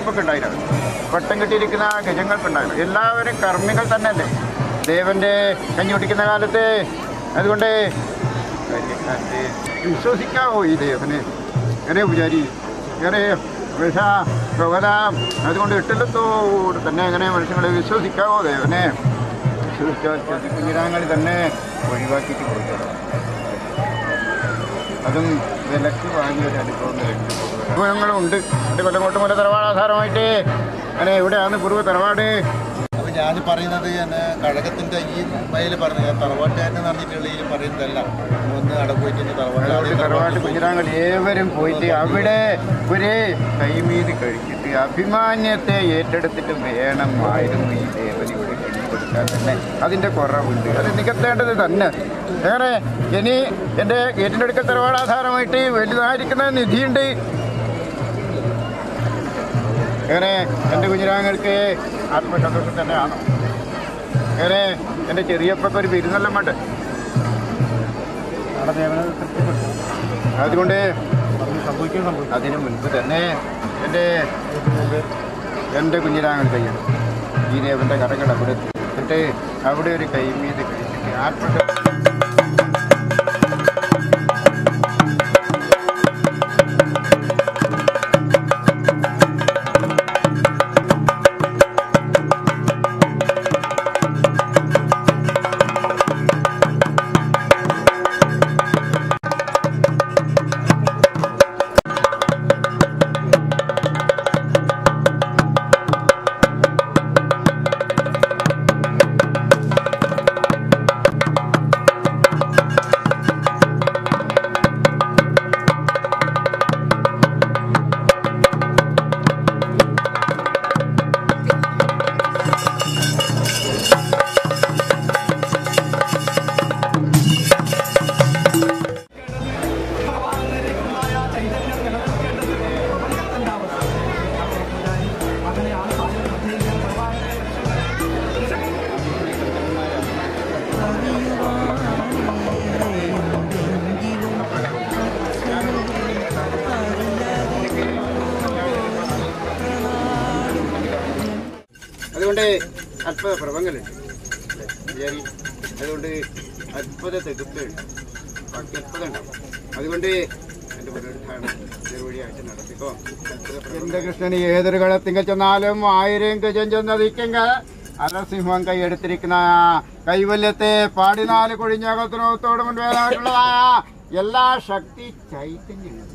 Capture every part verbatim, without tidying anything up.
ശില്പൊക്കെ ഉണ്ടായിരുന്നു, പട്ടം കെട്ടിയിരിക്കുന്ന ഗജങ്ങൾക്കുണ്ടായിരുന്നു. എല്ലാവരും കർമ്മികൾ തന്നെയല്ലേ ദേവൻ്റെ കഞ്ഞി കുടിക്കുന്ന കാലത്ത്. അതുകൊണ്ട് വിശ്വസിക്കാവോ ഈ ദേവന്? ഏറെ പൂജാരി, ഏറെ വിഷ പ്രവല, അതുകൊണ്ട് ഇട്ടില്ലത്തോട് തന്നെ എങ്ങനെ മനുഷ്യങ്ങളെ വിശ്വസിക്കാവോ ദേവനെ? വിശ്വസിച്ചാൽ കുഞ്ഞിരാങ്ങളിൽ തന്നെ ഒഴിവാക്കിയിട്ട് കൊടുക്കണം. അതും വിലക്ക് വാങ്ങിയ ഒരു അനുഭവം അനുഭവങ്ങളും ഉണ്ട്. എൻ്റെ കൊല്ലങ്കോട്ട് മൂല തറവാടാധാരമായിട്ട് അങ്ങനെ എവിടെയാണ് പൂർവ്വ തറവാട്? അപ്പോൾ ഞാൻ പറയുന്നത് എന്നെ കഴകത്തിൻ്റെ ഈ മുംബൈയിൽ പറഞ്ഞു, ഞാൻ തറവാട്ടുകാരനെ നടന്നിട്ടുള്ള ഈ പറയുന്നതല്ല. ഒന്ന് അവിടെ പോയിട്ട് തറവാട്ട് തറവാട്ട് കുഞ്ഞിരാങ്ങൾ ഏവരും പോയിട്ട് അവിടെ ഒരു കൈമീത് കഴിച്ചിട്ട് അഭിമാന്യത്തെ ഏറ്റെടുത്തിട്ട് വേണമായിരുന്നു ഈ ദേവനിവിടെ കഞ്ഞി കൊടുക്കാൻ തന്നെ. അതിൻ്റെ കുറവുണ്ട്, അത് നികത്തേണ്ടത് തന്നെ. വേറെ ഇനി എൻ്റെ ഗേറ്റിൻ്റെ അടുക്കൽ തറവാടാധാരമായിട്ട് വലുതായിരിക്കുന്ന നിധിയുണ്ട്. അങ്ങനെ എൻ്റെ കുഞ്ഞിരാങ്ങൾക്ക് ആത്മസന്തോഷം തന്നെയാണ്. അങ്ങനെ എൻ്റെ ചെറിയപ്പൊക്കെ ഒരു വിരുന്നെല്ലാം വേണ്ടേ, അതുകൊണ്ട് അതിനു മുൻപ് തന്നെ എൻ്റെ എൻ്റെ കുഞ്ഞിരാങ്ങൾ കഴിയണം ഈ ദേവൻ്റെ കടകൾ അവിടെ എന്നിട്ട് അവിടെ ഒരു കൈമീത് കഴിച്ചിട്ട് ആത്മ അതുകൊണ്ട് അത്ഭുത പ്രഭങ്ങളുണ്ട് വിചാരി. അതുകൊണ്ട് അത്ഭുത തെകുപ്പുണ്ട്, ബാക്കി അത്ഭുതം ഉണ്ടാവും. അതുകൊണ്ട് എൻ്റെ പുനരുദ്ധാരണം ചെറുവഴിയായിട്ട് നടത്തിക്കോ. എൻ്റെ കൃഷ്ണന് ഏതൊരു കളത്തിങ്ക ചെന്നാലും ആയിരം ഗജം ചെന്നതിക്കെങ്ക അരസിംഹം കൈയെടുത്തിരിക്കുന്ന കൈവല്യത്തെ പാടിനാല് കൊഴിഞ്ഞകത്തിനോത്തോട് മുൻപേതായിട്ടുള്ളതായ എല്ലാ ശക്തി ചൈതന്യങ്ങളും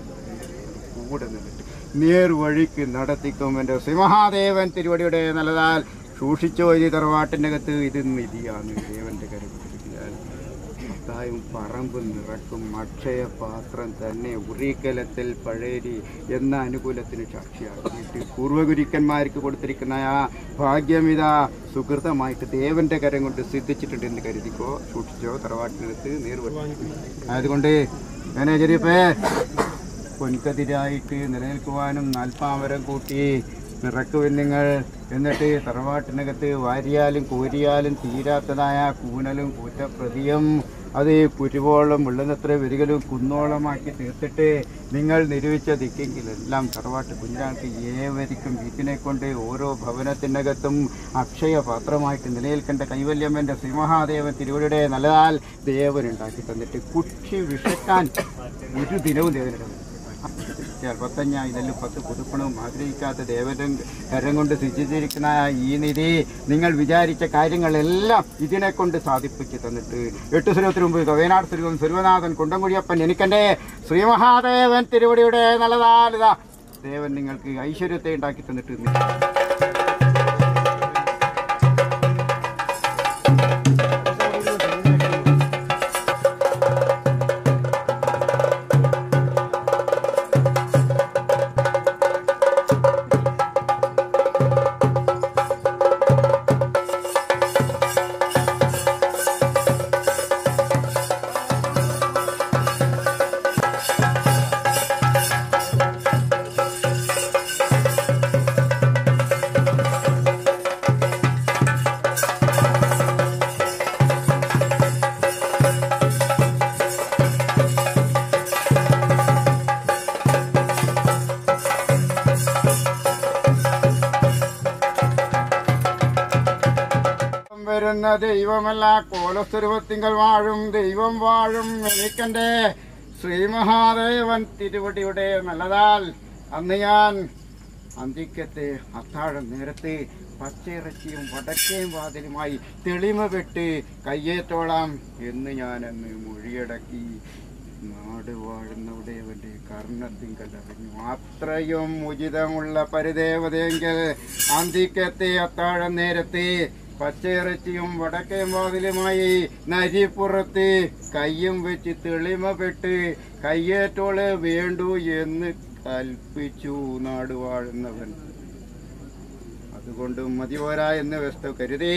കൂടെ നിന്നിട്ട് നേർവഴിക്ക് നടത്തിക്കും എൻ്റെ സിംഹാദേവൻ തിരുവടിയുടെ നല്ലതാൽ സൂക്ഷിച്ചോ. ഈ തറവാട്ടിൻ്റെ അകത്ത് ഇത് നിധിയാണ് ദേവൻ്റെ കരുതിയാൽ മത്തായും പറമ്പ് നിറക്കും അക്ഷയ പാത്രം തന്നെ ഉറിക്കലത്തിൽ പഴേരി എന്ന അനുകൂലത്തിന് സാക്ഷിയാക്കിയിട്ട് പൂർവ്വഗുരുക്കന്മാർക്ക് കൊടുത്തിരിക്കുന്ന ആ ഭാഗ്യമിത സുഹൃതമായിട്ട് ദേവൻ്റെ കരം കൊണ്ട് സിദ്ധിച്ചിട്ടുണ്ടെന്ന് കരുതിക്കോ. സൂക്ഷിച്ചോ തറവാട്ടിനകത്ത് നേർവഴി. അതുകൊണ്ട് മാനേജരിപ്പേ പൊൻകതിരായിട്ട് നിലനിൽക്കുവാനും നാൽപ്പാമരം കൂട്ടി നിറക്കുവിൻ നിങ്ങൾ. എന്നിട്ട് തറവാട്ടിനകത്ത് വാരിയാലും കോരിയാലും തീരാത്തതായ കൂനലും കൂറ്റപ്രതിയും അത് കുരുവോളം വെള്ളുന്നത്ര വരികലും കുന്നോളമാക്കി തീർത്തിട്ട് നിങ്ങൾ നിരൂപിച്ച ദിക്കെങ്കിലെല്ലാം തറവാട്ട് കുഞ്ഞാൾക്ക് ഏവരിക്കും വീട്ടിനെ കൊണ്ട് ഓരോ ഭവനത്തിനകത്തും അക്ഷയപാത്രമായിട്ട് നിലനിൽക്കേണ്ട കൈവല്യമ്മൻ്റെ സിംഹാദേവൻ തിരുവടിയുടെ നല്ലതാൽ ദേവനുണ്ടാക്കി തന്നിട്ട് കുക്ഷി വിഷക്കാൻ ഒരു ദിനവും ദേവനിടം പത്തഞ്ഞ ഇതെല്ലാം പത്ത് പുതുപ്പണവും ആഗ്രഹിക്കാത്ത ദേവനും കരം കൊണ്ട് സൃഷ്ടിച്ചിരിക്കുന്ന ഈ നിധി നിങ്ങൾ വിചാരിച്ച കാര്യങ്ങളെല്ലാം ഇതിനെ കൊണ്ട് സാധിപ്പിച്ച് തന്നിട്ട് എട്ട് സ്വരത്തിന് മുമ്പ് വയനാട് സ്വരൂപം സർവനാഥൻ കുണ്ടംകുഴിയപ്പൻ എനിക്കെൻ്റെ ശ്രീമഹാദേവൻ തിരുവടിയുടെ നല്ലതാലിതാ ദേവൻ നിങ്ങൾക്ക് ഐശ്വര്യത്തെ ഉണ്ടാക്കി തന്നിട്ട് വാഴുന്ന ദൈവമല്ല കോലസ്വരൂപത്തിങ്കൽ വാഴും ദൈവം വാഴും എനിക്കെന്റെ ശ്രീമഹാദേവൻ തിരുവടിയുടെ നല്ലതാൽ അന്ന് ഞാൻ അന്തിക്കത്തെ അത്താഴം നേരത്തെ പച്ചയിറച്ചിയും വടക്കേയും വാതിലുമായി തെളിമ പെട്ട് കയ്യേറ്റോളാം എന്ന് ഞാൻ അന്ന് മൊഴിയടക്കി. നാട് വാഴുന്നവിടെയവന്റെ കർണത്തിങ്കൽ അറിഞ്ഞു. അത്രയും ഉചിതമുള്ള പരിദേവതയെങ്കിൽ അന്തിക്കത്തെ അത്താഴം നേരത്തെ പച്ചയിറച്ചിയും വടക്കേയും വാതിലുമായി നരിപ്പുറത്ത് കയ്യും വെച്ച് തെളിമപ്പെട്ട് കയ്യേറ്റോള് വേണ്ടു എന്ന് കൽപ്പിച്ചു നാട് വാഴുന്നവൻ. അതുകൊണ്ട് മതിപോരാ എന്ന് വസ്തു കരുതി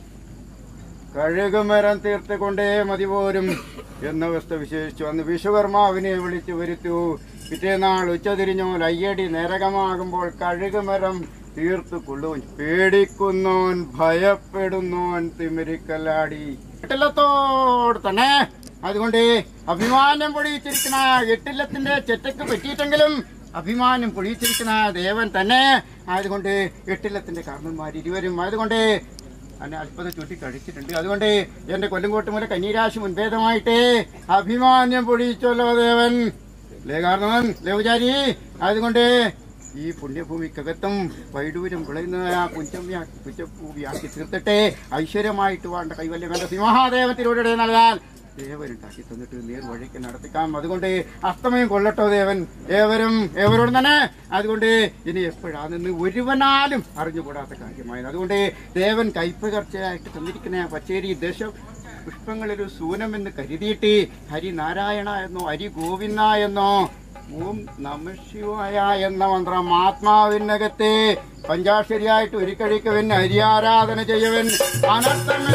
കഴുകുമരം തീർത്തുകൊണ്ടേ മതിപോരും എന്ന വസ്തു വിശേഷിച്ചു. അന്ന് വിശ്വകർമാവിനെ വിളിച്ചു വരുത്തു. പിറ്റേനാൾ ഉച്ചതിരിഞ്ഞോൻ അയ്യടി നരകമാകുമ്പോൾ കഴുകുമരം തീർത്തു കൊള്ളുവൻ. പേടിക്കുന്നോൻ ഭയപ്പെടുന്നോൻ തിമിരിക്കല്ലാടി എട്ടില്ലത്തോട് തന്നെ. അതുകൊണ്ട് അഭിമാനം പൊഴിച്ചിരിക്കുന്ന എട്ടില്ലത്തിന്റെ ചെറ്റക്ക് പറ്റിയിട്ടെങ്കിലും അഭിമാനം പൊഴിച്ചിരിക്കുന്ന ദേവൻ തന്നെ. അതുകൊണ്ട് എട്ടില്ലത്തിന്റെ കാരണന്മാർ ഇരുവരും അതുകൊണ്ട് എന്നെ അല്പത ചുറ്റി കഴിച്ചിട്ടുണ്ട്. അതുകൊണ്ട് എന്റെ കൊല്ലങ്കോട്ട് മുതൽ കന്യരാശി മുൻഭേദമായിട്ട് അഭിമാനം പൊഴിച്ചല്ലോ ദേവൻ ലേ കാരണവൻ ലേവചാരി. അതുകൊണ്ട് ഈ പുണ്യഭൂമിക്കകത്തും വൈഡൂരം വിളയുന്ന ആ പുഞ്ചമ്യ പുഞ്ചഭൂമിയാക്കി തീർത്തിട്ടെ ഐശ്വര്യമായിട്ട് വേണ്ട കൈവല്യം വേണ്ട സിംഹാദേവത്തിലൂടെ നൽകാൻ ദേവനുണ്ടാക്കി തന്നിട്ട് നേർ വഴിക്ക് നടത്തിക്കാം. അതുകൊണ്ട് അസ്തമയം കൊള്ളട്ടോ ദേവൻ ഏവരും ഏവരോടും തന്നെ. അതുകൊണ്ട് ഇനി എപ്പോഴാണെന്ന് ഒരുവനാലും അറിഞ്ഞുകൂടാത്ത കാര്യമായത്. അതുകൊണ്ട് ദേവൻ കൈപ്പകർച്ചയായിട്ട് തന്നിരിക്കുന്ന പച്ചേരി ദശ പുഷ്പങ്ങളൊരു സൂനമെന്ന് കരുതിയിട്ട് ഹരിനാരായണ എന്നോ ഹരി ഗോവിന്ദ എന്നോ ഓം നമശിവായ എന്ന മന്ത്രം ആത്മാവിനകത്ത് പഞ്ചാക്ഷരിയായിട്ട് ഒരിക്കഴിക്കവൻ ഹരിയാരാധന ചെയ്യവൻ അനർത്ഥം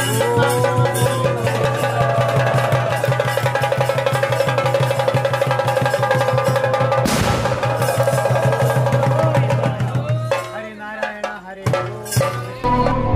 ഹരിനാരായണ ഹരി